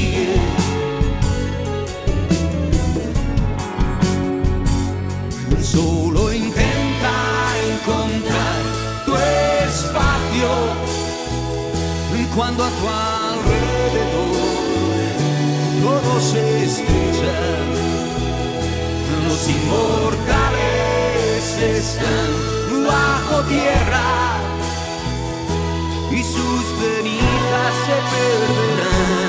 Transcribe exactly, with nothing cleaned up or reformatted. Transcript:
sigue. Solo intenta encontrar tu espacio cuando a tu alrededor todo se estrecha. Los inmortales están bajo tierra y sus cenizas se perderán.